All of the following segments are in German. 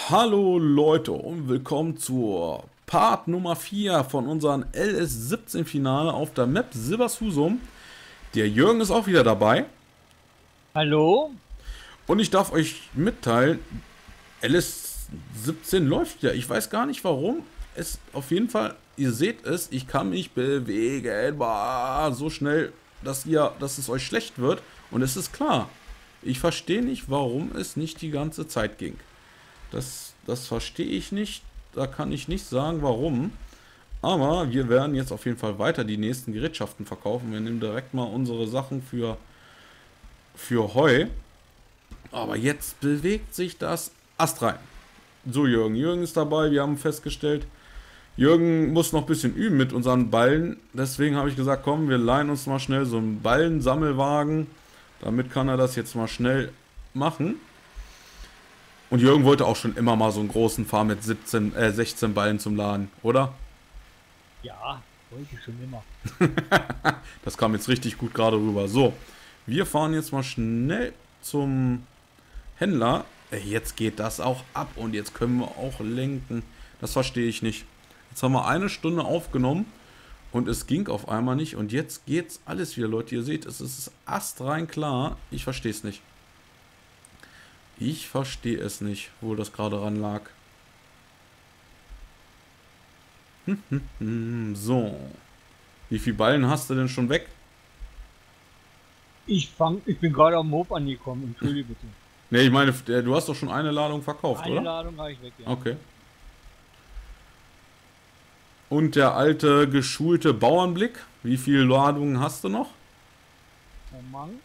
Hallo Leute und willkommen zur Part Nummer 4 von unserem LS17 Finale auf der Map Silbershusum. Der Jürgen ist auch wieder dabei. Hallo? Und ich darf euch mitteilen, LS17 läuft ja. Ich weiß gar nicht warum. Es auf jeden Fall, ihr seht es, ich kann mich bewegen. Boah, so schnell, dass es euch schlecht wird. Und es ist klar. Ich verstehe nicht, warum es nicht die ganze Zeit ging. Das verstehe ich nicht. Da kann ich nicht sagen, warum. Aber wir werden jetzt auf jeden Fall weiter die nächsten Gerätschaften verkaufen. Wir nehmen direkt mal unsere Sachen für Heu. Aber jetzt bewegt sich das astrein. So, Jürgen. Jürgen ist dabei. Wir haben festgestellt, Jürgen muss noch ein bisschen üben mit unseren Ballen. Deswegen habe ich gesagt, komm, wir leihen uns mal schnell so einen Ballensammelwagen. Damit kann er das jetzt mal schnell machen. Und Jürgen wollte auch schon immer mal so einen großen fahren mit 16 Ballen zum Laden, oder? Ja, wollte ich schon immer. Das kam jetzt richtig gut gerade rüber. So, wir fahren jetzt mal schnell zum Händler. Jetzt geht das auch ab und jetzt können wir auch lenken. Das verstehe ich nicht. Jetzt haben wir eine Stunde aufgenommen und es ging auf einmal nicht. Und jetzt geht's alles wieder, Leute. Ihr seht, es ist astrein klar. Ich verstehe es nicht. Ich verstehe es nicht, wo das gerade ran lag. So. Wie viele Ballen hast du denn schon weg? Ich bin gerade am Mob angekommen, entschuldige bitte. Ne, ich meine, du hast doch schon eine Ladung verkauft, Eine oder? Ladung habe ich weg, ja. Okay. Und der alte, geschulte Bauernblick? Wie viele Ladungen hast du noch? Moment.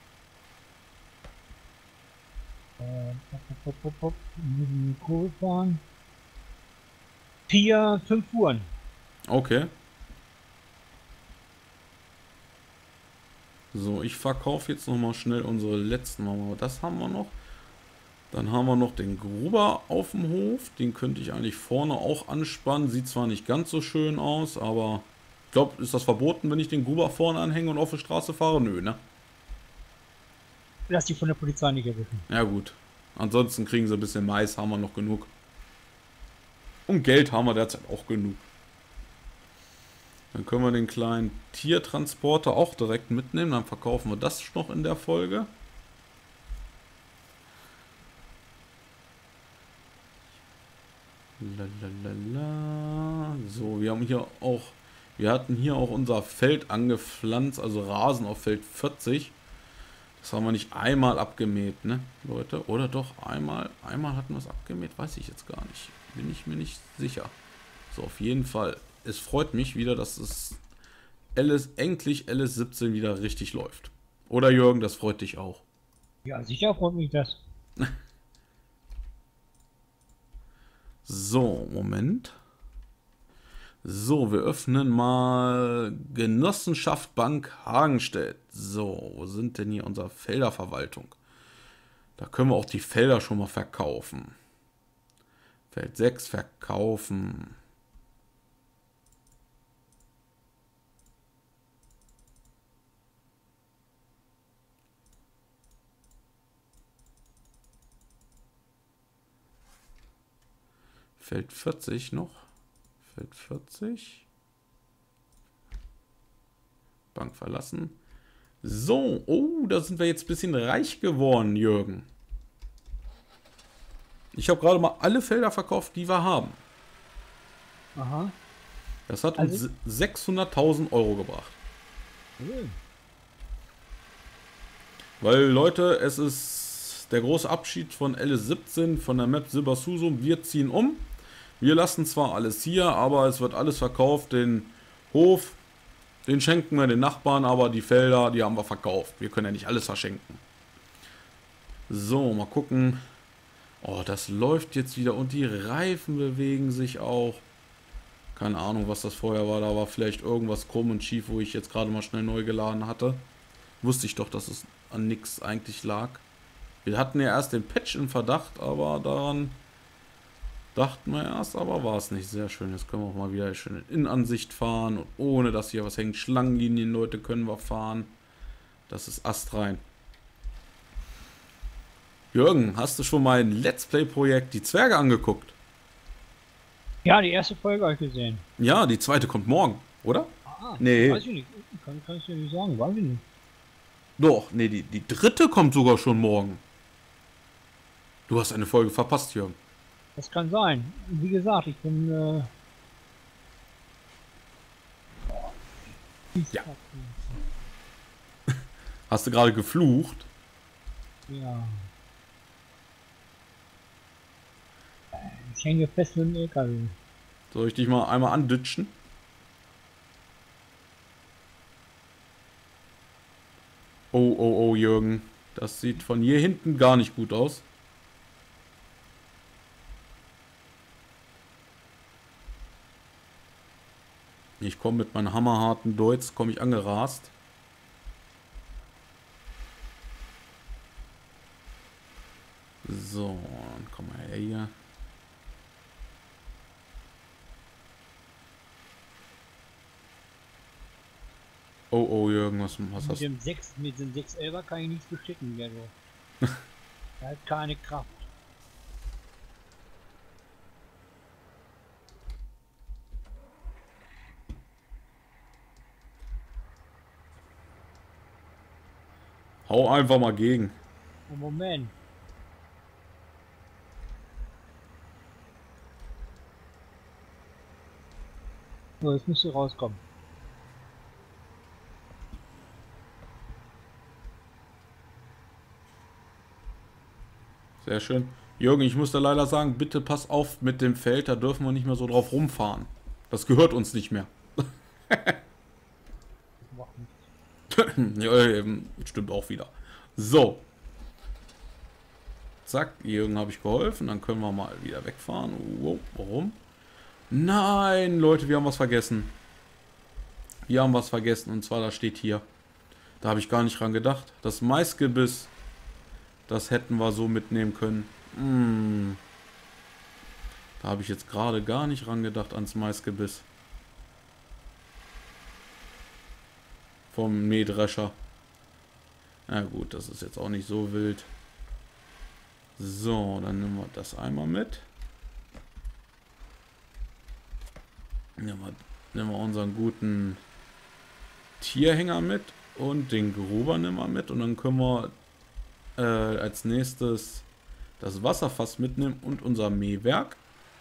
Muss in die Kurve fahren. 4, 5 Uhren. Okay. So, ich verkaufe jetzt nochmal schnell unsere letzten. Das haben wir noch. Dann haben wir noch den Gruber auf dem Hof. Den könnte ich eigentlich vorne auch anspannen. Sieht zwar nicht ganz so schön aus, aber ich glaube, ist das verboten, wenn ich den Gruber vorne anhänge und auf die Straße fahre? Nö, ne? Lass die von der Polizei nicht erwischen. Ja gut. Ansonsten kriegen sie ein bisschen Mais, haben wir noch genug. Und Geld haben wir derzeit auch genug. Dann können wir den kleinen Tiertransporter auch direkt mitnehmen. Dann verkaufen wir das noch in der Folge. Lalalala. So, wir hatten hier auch unser Feld angepflanzt, also Rasen auf Feld 40. Das haben wir nicht einmal abgemäht, ne, Leute? Oder doch, einmal hatten wir es abgemäht, weiß ich jetzt gar nicht. Bin ich mir nicht sicher. So, auf jeden Fall. Es freut mich wieder, dass es endlich LS17 wieder richtig läuft. Oder Jürgen, das freut dich auch. Ja, sicher freut mich das. So, Moment. So, wir öffnen mal Genossenschaft Bank Hagenstedt. So, wo sind denn hier unsere Felderverwaltung? Da können wir auch die Felder schon mal verkaufen. Feld 6 verkaufen. Feld 40 noch. Feld 40. Bank verlassen. So, oh, da sind wir jetzt ein bisschen reich geworden, Jürgen. Ich habe gerade mal alle Felder verkauft, die wir haben. Aha. Das hat uns 600.000 Euro gebracht. Weil, Leute, es ist der große Abschied von LS17, von der Map Silbershusum. Wir ziehen um. Wir lassen zwar alles hier, aber es wird alles verkauft. Den Hof, den schenken wir den Nachbarn, aber die Felder, die haben wir verkauft. Wir können ja nicht alles verschenken. So, mal gucken. Oh, das läuft jetzt wieder und die Reifen bewegen sich auch. Keine Ahnung, was das vorher war. Da war vielleicht irgendwas krumm und schief, wo ich jetzt gerade mal schnell neu geladen hatte. Wusste ich doch, dass es an nichts eigentlich lag. Wir hatten ja erst den Patch im Verdacht, aber daran dachten wir erst, aber war es nicht. Sehr schön. Jetzt können wir auch mal wieder schön in Innenansicht fahren und ohne dass hier was hängt. Schlangenlinien, Leute, können wir fahren. Das ist astrein. Jürgen, hast du schon mein Let's Play-Projekt Die Zwerge angeguckt? Ja, die erste Folge habe ich gesehen. Ja, die zweite kommt morgen, oder? Ah, Nee. weiß ich nicht. Kann ich dir nicht sagen, weiß ich nicht. Doch, nee, die dritte kommt sogar schon morgen. Du hast eine Folge verpasst, Jürgen. Das kann sein. Wie gesagt, ich bin. Ja. Hast du gerade geflucht? Ja. Ich hänge fest mit dem LKW. Soll ich dich mal einmal anditschen? Oh, oh, oh, Jürgen. Das sieht von hier hinten gar nicht gut aus. Ich komme mit meinem hammerharten Deutz, komme ich angerast. So, dann komm mal her hier. Oh, oh, Jürgen, was hast du? Mit dem 611 kann ich nichts beschicken, der so. Er hat keine Kraft. Hau einfach mal gegen. Oh, Moment. So, jetzt müsste rauskommen. Sehr schön. Jürgen, ich muss da leider sagen, bitte pass auf mit dem Feld, da dürfen wir nicht mehr so drauf rumfahren. Das gehört uns nicht mehr. Ja, stimmt auch wieder. So. Zack, Jürgen habe ich geholfen. Dann können wir mal wieder wegfahren. Wow, warum? Nein, Leute, wir haben was vergessen. Wir haben was vergessen. Und zwar, da steht hier. Da habe ich gar nicht dran gedacht. Das Maisgebiss. Das hätten wir so mitnehmen können. Da habe ich jetzt gerade gar nicht dran gedacht ans Maisgebiss. Vom Mähdrescher. Na gut, das ist jetzt auch nicht so wild. So, dann nehmen wir das einmal mit. Nehmen wir unseren guten Tierhänger mit und den Gruber nehmen wir mit. Und dann können wir als nächstes das Wasserfass mitnehmen und unser Mähwerk.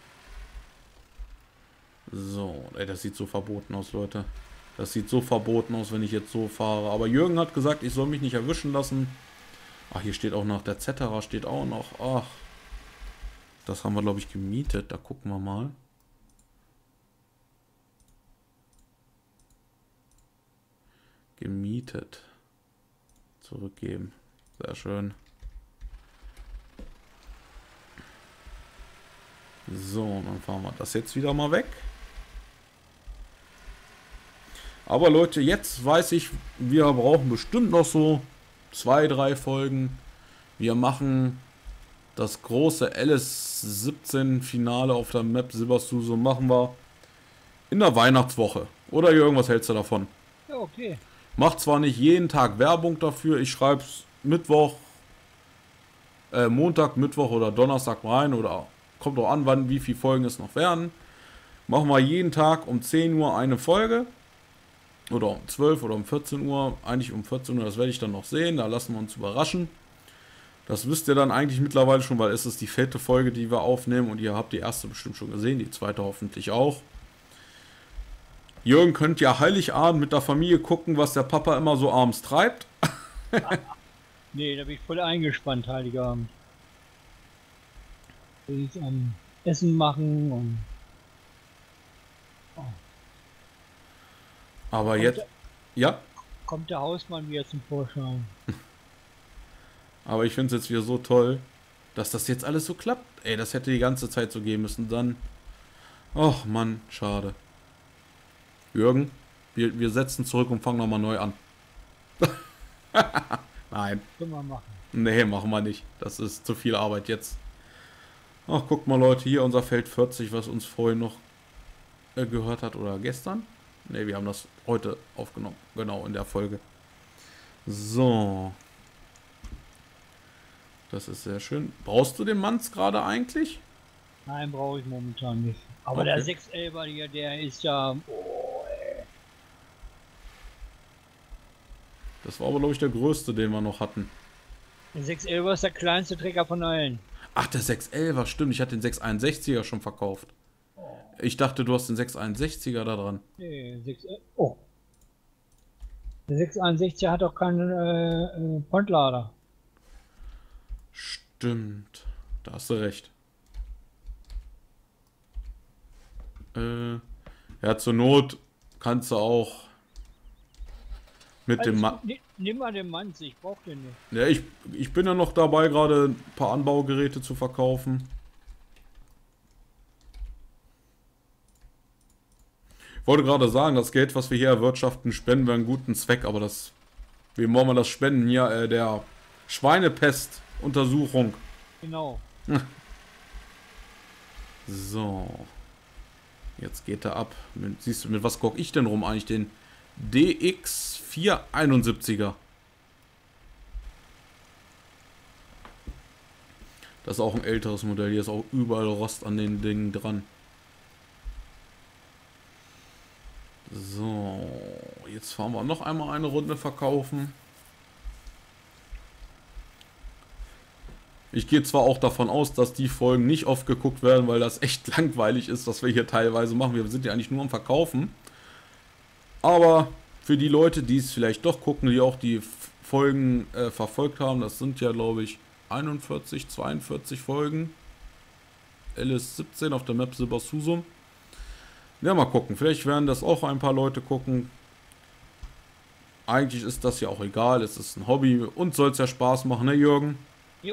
So, ey, das sieht so verboten aus, Leute. Das sieht so verboten aus, wenn ich jetzt so fahre. Aber Jürgen hat gesagt, ich soll mich nicht erwischen lassen. Ach, hier steht auch noch, der Zetterer steht auch noch. Ach, das haben wir, glaube ich, gemietet. Da gucken wir mal. Gemietet. Zurückgeben. Sehr schön. So, dann fahren wir das jetzt wieder mal weg. Aber Leute, jetzt weiß ich, wir brauchen bestimmt noch so 2, 3 Folgen. Wir machen das große LS17 Finale auf der Map Silbersuso machen wir in der Weihnachtswoche. Oder irgendwas hältst du davon? Ja, okay. Macht zwar nicht jeden Tag Werbung dafür, ich schreibe es Montag, Mittwoch oder Donnerstag rein oder kommt auch an, wann, wie viele Folgen es noch werden. Machen wir jeden Tag um 10 Uhr eine Folge. Oder um 12 oder um 14 Uhr. Eigentlich um 14 Uhr, das werde ich dann noch sehen. Da lassen wir uns überraschen. Das wisst ihr dann eigentlich mittlerweile schon, weil es ist die 4. Folge, die wir aufnehmen. Und ihr habt die erste bestimmt schon gesehen, die zweite hoffentlich auch. Jürgen könnt ja Heiligabend mit der Familie gucken, was der Papa immer so abends treibt. Nee, da bin ich voll eingespannt, Heiligabend. Will ich Essen machen und. Oh. Aber jetzt. Ja? Kommt der Hausmann wieder zum Vorschein. Aber ich finde es jetzt wieder so toll, dass das jetzt alles so klappt. Ey, das hätte die ganze Zeit so gehen müssen. Dann. Och Mann, schade. Jürgen, wir setzen zurück und fangen nochmal neu an. Nein. Können wir machen. Nee, machen wir nicht. Das ist zu viel Arbeit jetzt. Ach, guckt mal Leute, hier unser Feld 40, was uns vorhin noch gehört hat. Oder gestern? Ne, wir haben das heute aufgenommen. Genau, in der Folge. So. Das ist sehr schön. Brauchst du den Manz gerade eigentlich? Nein, brauche ich momentan nicht. Aber Okay. der 611er hier, der ist ja... Oh, Das war aber, glaube ich, der größte, den wir noch hatten. der 611er ist der kleinste Trecker von allen. Ach, der 611er, stimmt. Ich hatte den 661er schon verkauft. Oh, Ich dachte, du hast den 661er da dran. nee, 6, oh. Der 661 hat auch keinen Pontlader. Stimmt. Da hast du recht. Ja, zur Not kannst du auch mit dem Also, nimm mal den Manz, ich brauch den nicht. Ja, ich bin ja noch dabei, gerade ein paar Anbaugeräte zu verkaufen. Ich wollte gerade sagen, das Geld, was wir hier erwirtschaften, spenden wir einen guten Zweck, aber das. Wem wollen wir das spenden? Hier, der Schweinepest-Untersuchung. Genau. So. Jetzt geht er ab. Siehst du, mit was gucke ich denn rum eigentlich? Den DX471er. Das ist auch ein älteres Modell. Hier ist auch überall Rost an den Dingen dran. So, jetzt fahren wir noch einmal eine Runde verkaufen. Ich gehe zwar auch davon aus, dass die Folgen nicht oft geguckt werden, weil das echt langweilig ist, was wir hier teilweise machen. Wir sind ja eigentlich nur am Verkaufen. Aber für die Leute, die es vielleicht doch gucken, die auch die Folgen verfolgt haben, das sind ja, glaube ich, 41, 42 Folgen. LS17 auf der Map Silbersusum. Ja, mal gucken. Vielleicht werden das auch ein paar Leute gucken. Eigentlich ist das ja auch egal. Es ist ein Hobby und soll es ja Spaß machen, ne Jürgen? Jo.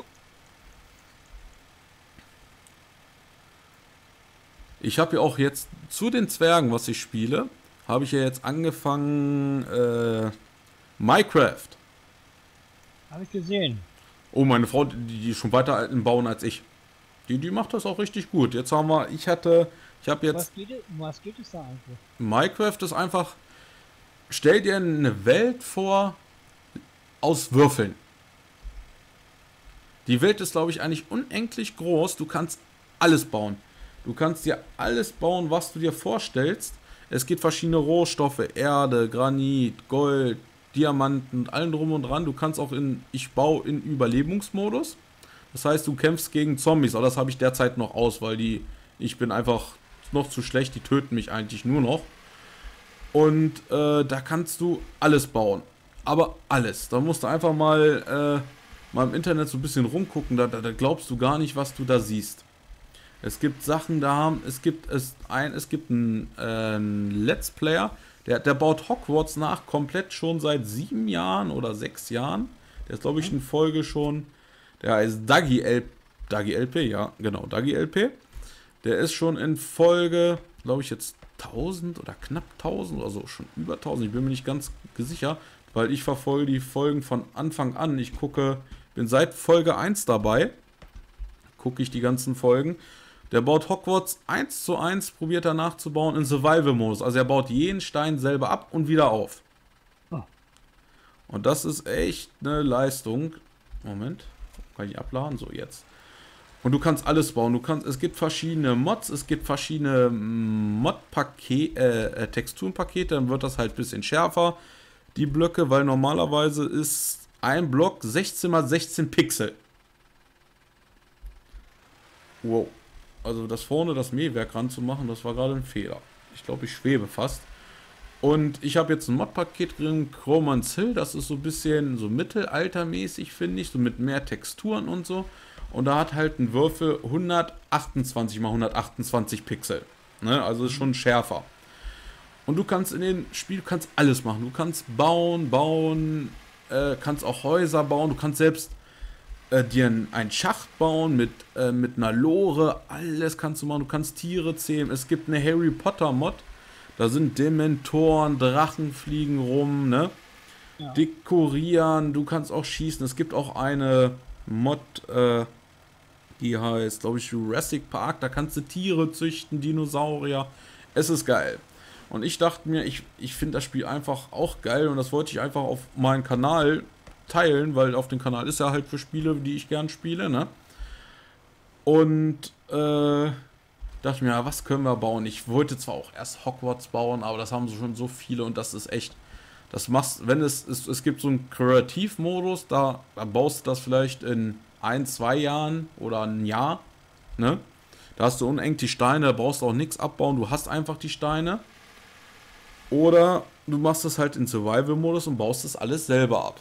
Ich habe ja auch jetzt zu den Zwergen, was ich spiele, habe ich ja jetzt angefangen Minecraft. Habe ich gesehen. Oh, meine Frau, die ist schon weiter im Bauen als ich. Die macht das auch richtig gut. Jetzt haben wir, ich habe jetzt, Was geht es da eigentlich? Minecraft ist einfach, stell dir eine Welt vor aus Würfeln. Die Welt ist, glaube ich, eigentlich unendlich groß. Du kannst alles bauen. Du kannst dir alles bauen, was du dir vorstellst. Es gibt verschiedene Rohstoffe, Erde, Granit, Gold, Diamanten, allen drum und dran. Du kannst auch ich baue in Überlebensmodus. Das heißt, du kämpfst gegen Zombies, aber das habe ich derzeit noch aus, weil ich bin einfach noch zu schlecht, die töten mich eigentlich nur noch. Und da kannst du alles bauen. Aber alles. Da musst du einfach mal im Internet so ein bisschen rumgucken, da glaubst du gar nicht, was du da siehst. Es gibt Sachen, es gibt einen Let's Player, der baut Hogwarts nach, komplett schon seit 7 Jahren oder 6 Jahren. Der ist, glaube ich, in Folge schon, der heißt Dagi LP, ja, genau, Dagi LP. Der ist schon in Folge, glaube ich, jetzt 1000 oder knapp 1000 oder so, schon über 1000, ich bin mir nicht ganz sicher, weil ich verfolge die Folgen von Anfang an. Bin seit Folge 1 dabei, gucke ich die ganzen Folgen. Der baut Hogwarts 1:1, probiert er nachzubauen in Survival-Modus. Also er baut jeden Stein selber ab und wieder auf. Oh. Und das ist echt eine Leistung. Moment, kann ich abladen? So, jetzt. Und du kannst alles bauen. Es gibt verschiedene Mods, es gibt verschiedene Texturenpakete, dann wird das halt ein bisschen schärfer, die Blöcke, weil normalerweise ist ein Block 16 x 16 Pixel. Wow. Also das vorne, das Mähwerk ranzumachen, das war gerade ein Fehler. Ich glaube, ich schwebe fast. Und ich habe jetzt ein Modpaket drin, Chromance Hill, das ist so ein bisschen so mittelaltermäßig, finde ich, so mit mehr Texturen und so. Und da hat halt ein Würfel 128 x 128 Pixel. Ne? Also ist schon schärfer. Und du kannst in dem Spiel alles machen. Du kannst bauen, kannst auch Häuser bauen, du kannst selbst dir einen Schacht bauen mit einer Lore, alles kannst du machen, du kannst Tiere zähmen, es gibt eine Harry Potter Mod, da sind Dementoren, Drachen fliegen rum, ne? Ja. Dekorieren, du kannst auch schießen, es gibt auch eine Mod, die heißt, glaube ich, Jurassic Park, da kannst du Tiere züchten, Dinosaurier, es ist geil. Und ich dachte mir, ich finde das Spiel einfach auch geil und das wollte ich einfach auf meinen Kanal teilen, weil auf dem Kanal ist ja halt für Spiele, die ich gern spiele, ne? Und dachte mir, ja, was können wir bauen? Ich wollte zwar auch erst Hogwarts bauen, aber das haben schon so viele und das ist echt, das machst, wenn es gibt so einen Kreativmodus, da baust du das vielleicht in 1, 2 Jahren oder ein Jahr, ne? Da hast du unendlich Steine, da brauchst du auch nichts abbauen, du hast einfach die Steine. Oder du machst es halt in Survival-Modus und baust das alles selber ab.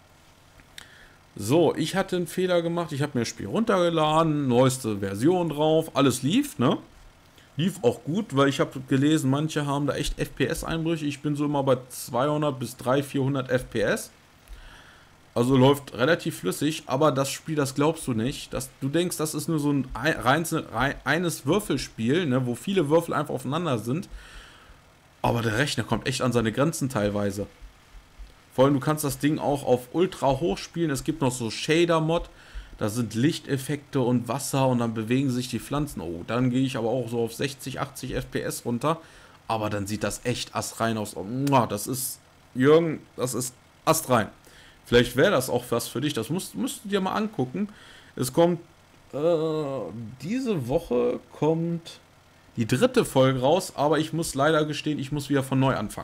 So, ich hatte einen Fehler gemacht, ich habe mir das Spiel runtergeladen, neueste Version drauf, alles lief, ne? Lief auch gut, weil ich habe gelesen, manche haben da echt FPS-Einbrüche. Ich bin so immer bei 200 bis 300, 400 FPS. Also läuft relativ flüssig, aber das Spiel, das glaubst du nicht. Du denkst, das ist nur so ein reines Würfelspiel, ne, wo viele Würfel einfach aufeinander sind. Aber der Rechner kommt echt an seine Grenzen teilweise. Vor allem, du kannst das Ding auch auf ultra hoch spielen. Es gibt noch so Shader-Mod. Da sind Lichteffekte und Wasser und dann bewegen sich die Pflanzen. Oh, dann gehe ich aber auch so auf 60, 80 FPS runter. Aber dann sieht das echt astrein aus. Oh, das ist, Jürgen, das ist astrein. Vielleicht wäre das auch was für dich. Das musst du dir mal angucken. Es kommt, diese Woche kommt die 3. Folge raus. Aber ich muss leider gestehen, ich muss wieder von neu anfangen.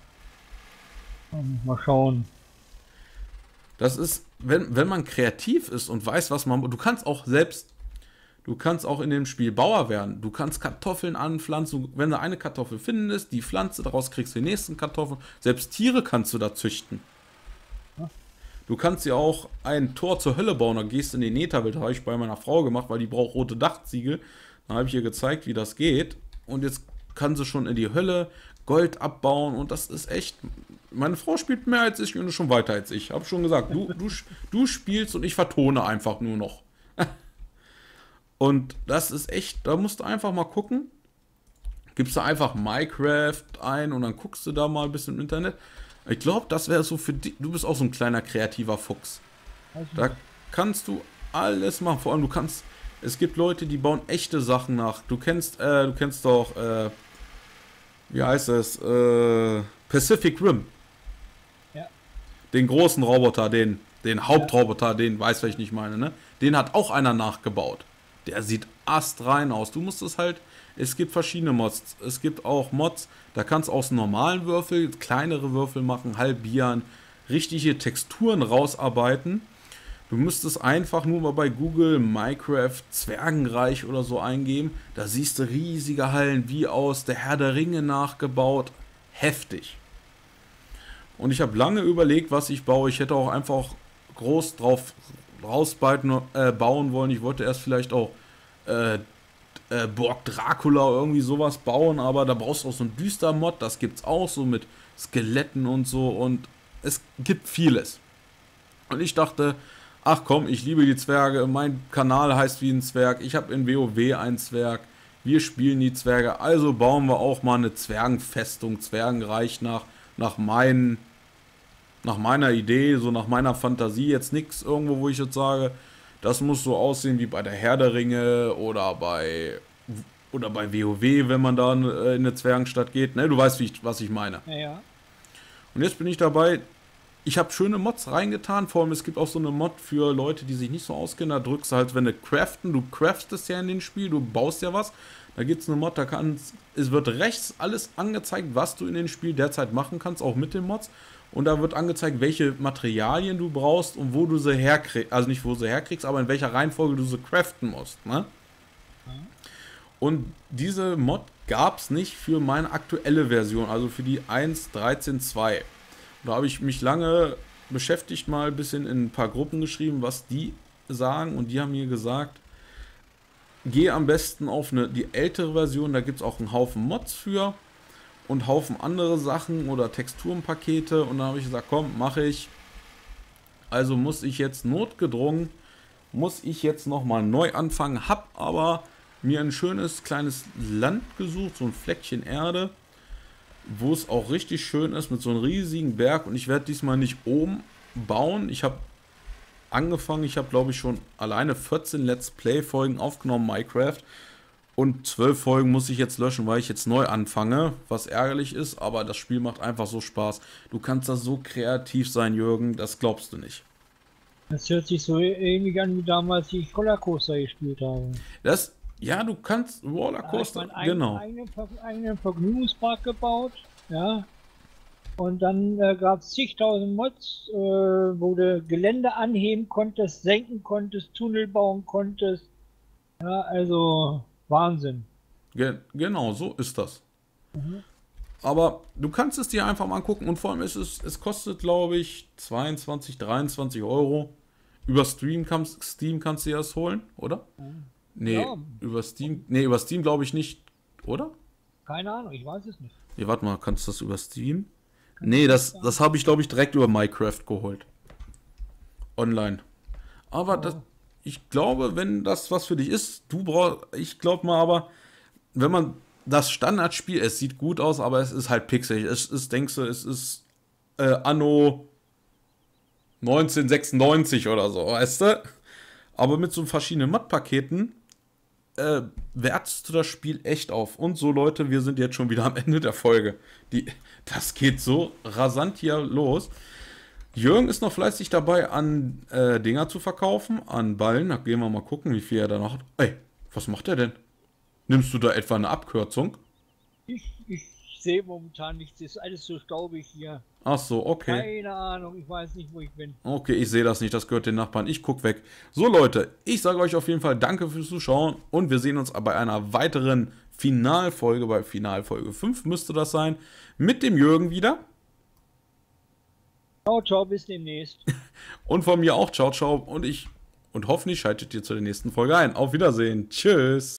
Mal schauen. Das ist, wenn man kreativ ist und weiß, was man... Du kannst auch in dem Spiel Bauer werden. Du kannst Kartoffeln anpflanzen. Wenn du eine Kartoffel findest, die Pflanze, daraus kriegst du die nächsten Kartoffeln. Selbst Tiere kannst du da züchten. Du kannst ja auch ein Tor zur Hölle bauen. Da gehst du in die Netherwelt. Habe ich bei meiner Frau gemacht, weil die braucht rote Dachziegel. Dann habe ich ihr gezeigt, wie das geht. Und jetzt kann sie schon in die Hölle Gold abbauen. Und das ist echt... Meine Frau spielt mehr als ich und ist schon weiter als ich. Habe schon gesagt, du spielst und ich vertone einfach nur noch. Und das ist echt, da musst du einfach mal gucken. Gibst du einfach Minecraft ein und dann guckst du da mal ein bisschen im Internet. Ich glaube, das wäre so für dich. Du bist auch so ein kleiner kreativer Fuchs. Da kannst du alles machen. Vor allem es gibt Leute, die bauen echte Sachen nach. Du kennst doch, wie heißt es? Pacific Rim. Den großen Roboter, den Hauptroboter, den weiß, was ich nicht meine, ne? Den hat auch einer nachgebaut. Der sieht astrein aus. Du musst es halt, es gibt verschiedene Mods. Es gibt auch Mods, da kannst du aus normalen Würfel kleinere Würfel machen, halbieren, richtige Texturen rausarbeiten. Du müsstest einfach nur mal bei Google Minecraft Zwergenreich oder so eingeben. Da siehst du riesige Hallen wie aus der Herr der Ringe nachgebaut. Heftig. Und ich habe lange überlegt, was ich baue. Ich hätte auch einfach groß drauf bauen wollen. Ich wollte erst vielleicht auch Burg Dracula irgendwie sowas bauen, aber da brauchst du auch so einen Düster-Mod. Das gibt's auch, so mit Skeletten und so. Und es gibt vieles. Und ich dachte, ach komm, ich liebe die Zwerge. Mein Kanal heißt wie ein Zwerg. Ich habe in WoW einen Zwerg. Wir spielen die Zwerge. Also bauen wir auch mal eine Zwergenfestung, Zwergenreich nach meiner Idee, so nach meiner Fantasie. Jetzt nichts irgendwo, wo ich jetzt sage, das muss so aussehen wie bei der Herr der Ringe oder bei WoW, wenn man da in eine Zwergenstadt geht. Ne, du weißt, was ich meine. Ja. Und jetzt bin ich dabei, ich habe schöne Mods reingetan, vor allem es gibt auch so eine Mod für Leute, die sich nicht so auskennen. Da drückst du halt, wenn du craftest ja in dem Spiel, du baust ja was. Da gibt es eine Mod, es wird rechts alles angezeigt, was du in dem Spiel derzeit machen kannst, auch mit den Mods. Und da wird angezeigt, welche Materialien du brauchst und wo du sie herkriegst. Also nicht, wo du sie herkriegst, aber in welcher Reihenfolge du sie craften musst. Ne? Und diese Mod gab es nicht für meine aktuelle Version, also für die 1.13.2. Da habe ich mich lange beschäftigt, mal ein bisschen in ein paar Gruppen geschrieben, was die sagen. Und die haben mir gesagt, geh am besten auf die ältere Version, da gibt es auch einen Haufen Mods für. Und Haufen andere Sachen oder Texturenpakete. Und dann habe ich gesagt, komm, mache ich. Also muss ich jetzt notgedrungen, nochmal neu anfangen. Hab aber mir ein schönes kleines Land gesucht, so ein Fleckchen Erde, wo es auch richtig schön ist mit so einem riesigen Berg. Und ich werde diesmal nicht oben bauen. Ich habe angefangen, ich habe glaube ich schon alleine 14 Let's Play Folgen aufgenommen, Minecraft. Und 12 Folgen muss ich jetzt löschen, weil ich jetzt neu anfange, was ärgerlich ist, aber das Spiel macht einfach so Spaß. Du kannst da so kreativ sein, Jürgen, das glaubst du nicht. Das hört sich so ähnlich an, wie damals ich Rollercoaster gespielt habe. Das, ja, du kannst Da habe ich Rollercoaster, meinen genau. eigenen Vergnügungspark gebaut, ja. Und dann gab es zigtausend Mods, wo du Gelände anheben konntest, senken konntest, Tunnel bauen konntest. Ja, also Wahnsinn. Genau, so ist das. Aber du kannst es dir einfach mal angucken und vor allem es kostet, glaube ich, 22, 23 Euro. Über Steam kannst du dir das holen, oder? Nee, Ja, über Steam glaube ich nicht, oder? keine Ahnung, ich weiß es nicht. Nee, warte mal, kannst du das über Steam? Nee, das habe ich, glaube ich, direkt über Minecraft geholt. Online. Aber das, Oh. ich glaube, wenn das was für dich ist, ich glaube mal aber, wenn man das Standardspiel, es sieht gut aus, aber es ist halt pixelig. Es ist, denkst du, es ist Anno 1996 oder so, weißt du? Aber mit so verschiedenen Mod-Paketen wertest du das Spiel echt auf. Und so, Leute, wir sind jetzt schon wieder am Ende der Folge. Das geht so rasant hier los. Jürgen ist noch fleißig dabei, an Dinger zu verkaufen, an Ballen. Da gehen wir mal gucken, wie viel er da noch hat. Ey, was macht er denn? Nimmst du da etwa eine Abkürzung? Ich sehe momentan nichts, ist alles so staubig hier. Ach so, okay. Keine Ahnung, ich weiß nicht, wo ich bin. Okay, ich sehe das nicht, das gehört den Nachbarn. Ich guck weg. So, Leute, ich sage euch auf jeden Fall danke fürs Zuschauen und wir sehen uns bei einer weiteren Finalfolge, bei Finalfolge 5 müsste das sein, mit dem Jürgen wieder. Ciao, ciao, bis demnächst. Und von mir auch. Ciao, ciao. Und hoffentlich schaltet ihr zur nächsten Folge ein. Auf Wiedersehen. Tschüss.